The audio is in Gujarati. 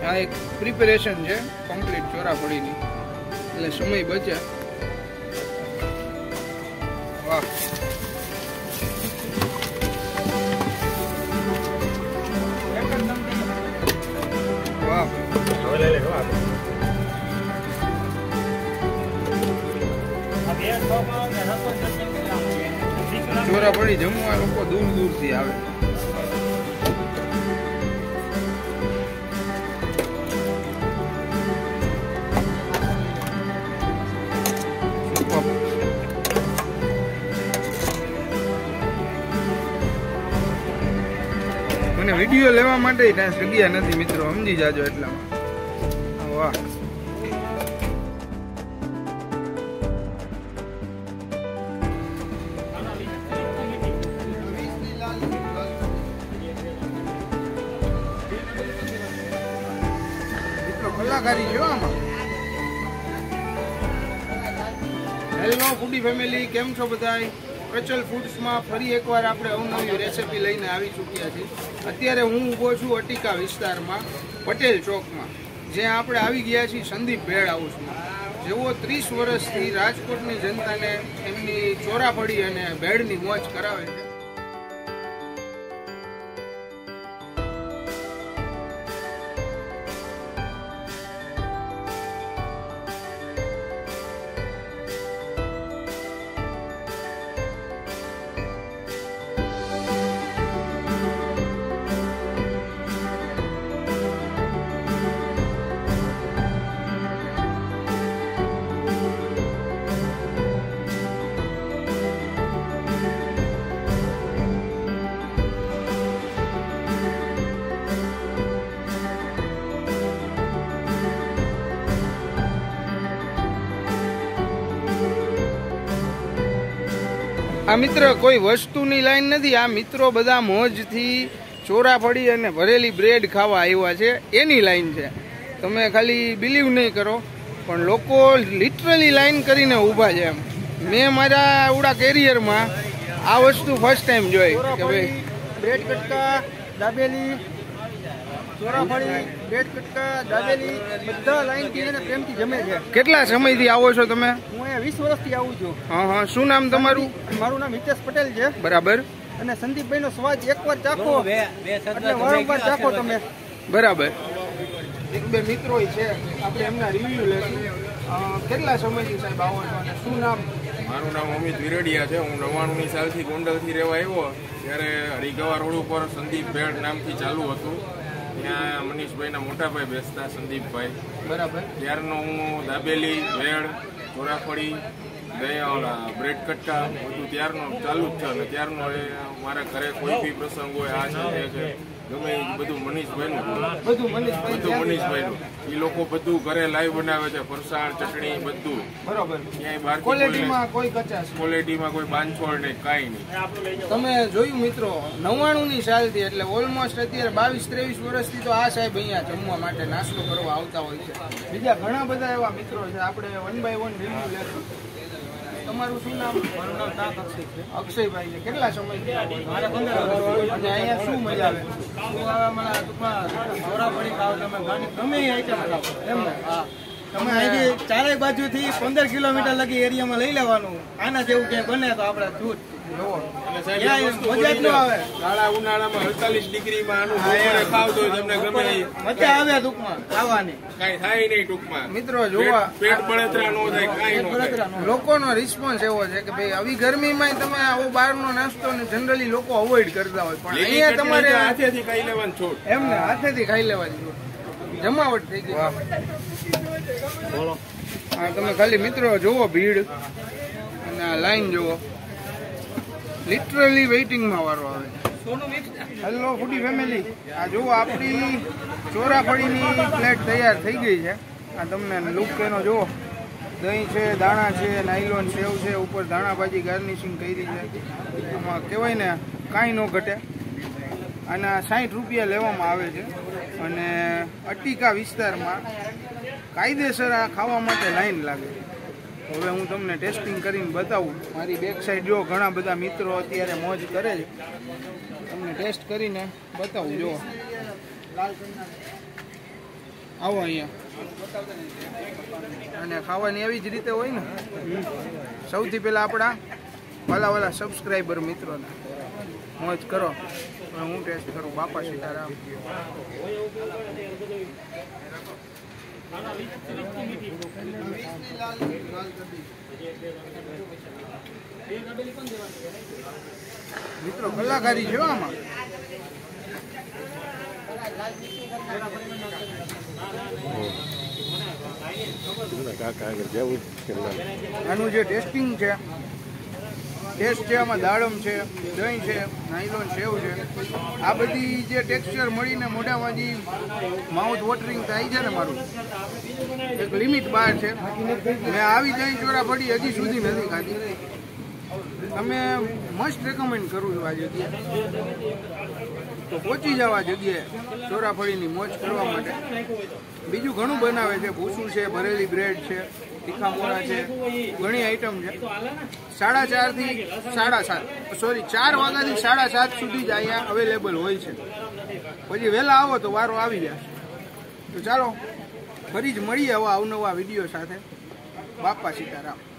આ એક પ્રિપેરેશન છે કમ્પ્લીટ ચોરાફળીની, એટલે સમય બચે. વાહ, વાહ. ચોરાફળી જમવા લોકો દૂર દૂરથી આવે. મને વિડીયો લેવા માટે કાંઈ જગ્યા નથી મિત્રો, સમજી જાજો એટલામાં. વાહ, કલાકારી જો આમાં. હેલો ફૂડી ફેમિલી, કેમ છો બધાય? પ્રચલ ફૂડ્સમાં ફરી એકવાર આપણે અવનવી રેસીપી લઈને આવી ચૂક્યા છીએ. અત્યારે હું ઊભો છું અટીકા વિસ્તારમાં, પટેલ ચોકમાં, જ્યાં આપણે આવી ગયા છીએ સંદીપ ભેળ હાઉસમાં. જેઓ 30 વર્ષથી રાજકોટની જનતાને એમની ચોરાફળી અને ભેળની મોજ કરાવે છે. આ મિત્ર કોઈ વસ્તુની લાઈન નથી, આ મિત્રો બધા મોજથી ચોરાફળી અને ભરેલી બ્રેડ ખાવા આવ્યા છે એની લાઈન છે. તમે ખાલી બિલીવ નહીં કરો, પણ લોકો લિટરલી લાઈન કરીને ઊભા છે. એમ મેં મારા આવડા કેરિયરમાં આ વસ્તુ ફર્સ્ટ ટાઈમ જોઈ કે ભાઈ બ્રેડ કટકા, દાબેલી, ચોરાફળી, બ્રેડ કટકા, દાબેલી બધા લાઈનથી અને પ્રેમથી જમે છે. કેટલા સમયથી આવો છો તમે? હું અહીંયા 20 વર્ષથી આવું છું. હા હા, શું નામ તમારું? મારું નામ હિતેશ પટેલ છે. બરાબર. અને સંદીપભાઈનો સ્વાદ એકવાર ચાખો એટલે વારંવાર ચાખો તમે. બરાબર. એક બે મિત્રો છે, આપણે એમના રિવ્યુ લેશું. કેટલા સમયથી સાહેબ આવો છો અને શું નામ? મારું નામ અમિત વિરડિયા છે. હું 99 સાલથી ગોંડલથી રહેવા આવ્યો. ત્યારે હરિગવા રોડ ઉપર સંદીપ ભેળ નામથી ચાલુ હતું. ત્યાં મનીષભાઈના મોટાભાઈ બેસતા, સંદીપભાઈ. બરાબર. ત્યારનો હું દાબેલી, ભેળ, ચોરાફળી, બ્રેડ કટકા બધું ત્યારનો ચાલુ જ છે. અને ત્યારનો એ મારા ઘરે કોઈ બી પ્રસંગ હોય, આ છે ગમે બધું મનીષભાઈનું, બધું મનીષભાઈનું. એ લોકો બધું ઘરે લાઈવ બનાવે છે, ફરસાણ, ચટણી બધું. બરોબર. ક્યાંય બહાર ક્વોલિટીમાં કોઈ કચાશ, ક્વોલિટીમાં કોઈ બાંધછોડ નહીં, કાંઈ નહીં. તમે જોયું મિત્રો, 99ની સાલથી, એટલે ઓલમોસ્ટ અત્યારે 22-23 વર્ષથી તો આ સાહેબ અહીંયા જમવા માટે નાસ્તો કરવા આવતા હોય છે. બીજા ઘણા બધા એવા મિત્રો છે, આપણે 1 by 1 રિવ્યુ લેશું. તમારું શું નામ? મારું નામ તાક અક્ષય છે. અક્ષયભાઈ છે. કેટલા સમયથી? મારે 15 વર્ષ. અને અહીંયા શું મજા આવે? હું આવે મને ટૂંકમાં ચોરાફળી ખાવ, તમે ગમે એ આઈટમ ખાવ એમ ને. હા, તમે અહીંથી ચારેય બાજુથી 15 કિલોમીટર લગી એરિયામાં લઈ લેવાનું. આના જેવું ક્યાંય બને તો આપણે દૂધ ઉનાળામાં 48 ડિગ્રીમાં આનું ખાવ તો તમને ગમે મજા આવે ટૂંકમાં ખાવાની, કઈ થાય નહીં. ટૂંકમાં મિત્રો જોવા પેટ બળતરા ન થાય, કઈ ન થાય. લોકોનો રિસ્પોન્સ એવો છે કે ભાઈ આવી ગરમીમાં તમે આવો બહારનો નાસ્તો ને જનરલી લોકો અવોઇડ કરતા હોય, પણ અહીંયા તમારે હાથેથી ખાઈ લેવાનું છોડ. એમને હાથેથી ખાઈ લેવાની છોડ. જમાવટ થઈ ગઈ. હા, તમે ખાલી મિત્રો જોવો ભીડ અને આ લાઈન જોવો, લિટરલી વેઇટિંગમાં વારો આવે. હેલો ફૂડી ફેમિલી, આ જુઓ આપણી ચોરાફળીની પ્લેટ તૈયાર થઈ ગઈ છે. આ તમને લુક એનો જુઓ, દહીં છે, દાણા છે, નાયલોન સેવ છે, ઉપર ધાણાભાજી ગાર્નિશિંગ કરી છે. આમાં કહેવાય ને કાંઈ ન ઘટે. આના 60 રૂપિયા લેવામાં આવે છે. અને અટીકા વિસ્તારમાં કાયદેસર આ ખાવા માટે લાઈન લાગે છે. હવે હું તમને ટેસ્ટિંગ કરીને બતાવું. મારી બેક સાઈડ જો ઘણા બધા મિત્રો અત્યારે મોજ કરે છે, તમને ટેસ્ટ કરીને બતાવું. જો આવો અહીંયા. અને ખાવાની એવી જ રીતે હોય ને. સૌથી પહેલાં આપણા વાલા સબસ્ક્રાઈબર મિત્રોને મોજ કરો. હું ટેસ્ટ કરું. બાપા સીતારામ. મિત્રો કલાકારી છે આમાં. આનું જે ટેસ્ટિંગ છે, ટેસ્ટ છે, આમાં દાડમ છે, દહીં છે, નાયલોન સેવ છે, આ બધી જે ટેક્સચર મળીને મોઢામાં જે માઉથ વોટરિંગ થાય છે ને મારું એક લિમિટ બહાર છે. મેં આવી દહીં ચોરાફળી હજી સુધી નથી ખાધી. તમે મસ્ટ રેકમેન્ડ કરું છું આ જગ્યાએ. તો પહોંચી જાવ આ જગ્યાએ ચોરાફળીની મોજ કરવા માટે. બીજું ઘણું બનાવે છે. ભૂસું છે, ભરેલી બ્રેડ છે, તીખા મોરા છે, ઘણી આઈટમ છે. 4:30 થી 7:30 સોરી 4 વાગ્યાથી 7:30 સુધી જ અહીંયા અવેલેબલ હોય છે. પછી વહેલા આવો તો વારો આવી જશે. તો ચાલો ફરી જ મળીએ આવા અવનવા વિડીયો સાથે. બાપા સીતારામ.